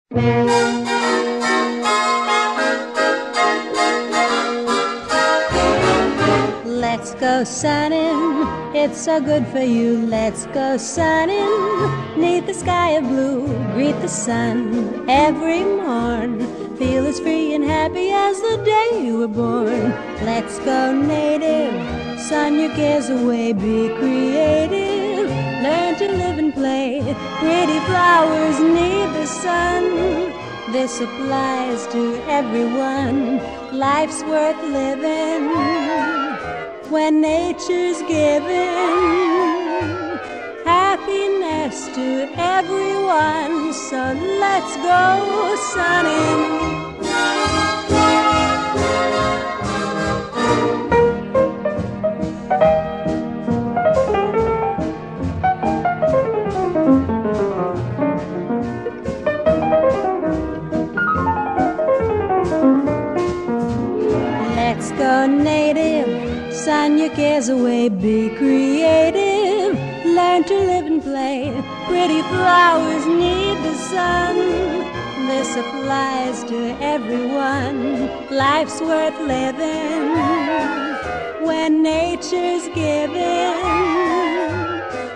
Let's go sunning, it's so good for you. Let's go sunning, neath the sky of blue. Greet the sun every morn. Feel as free and happy as the day you were born. Let's go native, sun your cares away. Be creative, learn to live and play. Pretty flowers need the sun. This applies to everyone. Life's worth living when nature's giving happiness to everyone. So let's go sunning. Let's go native, sun your cares away. Be creative, learn to live and play. Pretty flowers need the sun. This applies to everyone. Life's worth living when nature's giving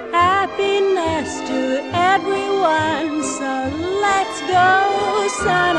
happiness to everyone. So let's go sun.